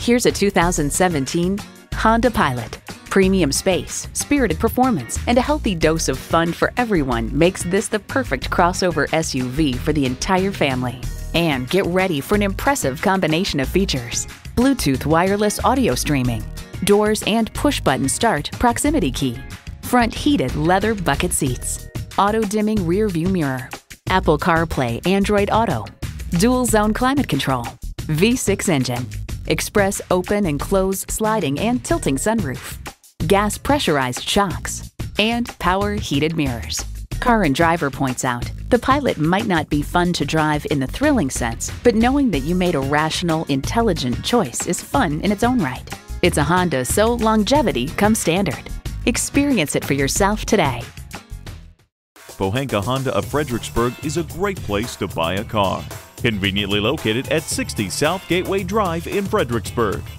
Here's a 2017 Honda Pilot. Premium space, spirited performance, and a healthy dose of fun for everyone makes this the perfect crossover SUV for the entire family. And get ready for an impressive combination of features: Bluetooth wireless audio streaming, doors and push-button start proximity key, front heated leather bucket seats, auto-dimming rear view mirror, Apple CarPlay Android Auto, dual zone climate control, V6 engine, express open and close sliding and tilting sunroof, gas pressurized shocks, and power heated mirrors. Car and Driver points out, the Pilot might not be fun to drive in the thrilling sense, but knowing that you made a rational, intelligent choice is fun in its own right. It's a Honda, so longevity comes standard. Experience it for yourself today. Pohanka Honda of Fredericksburg is a great place to buy a car. Conveniently located at 60 South Gateway Drive in Fredericksburg.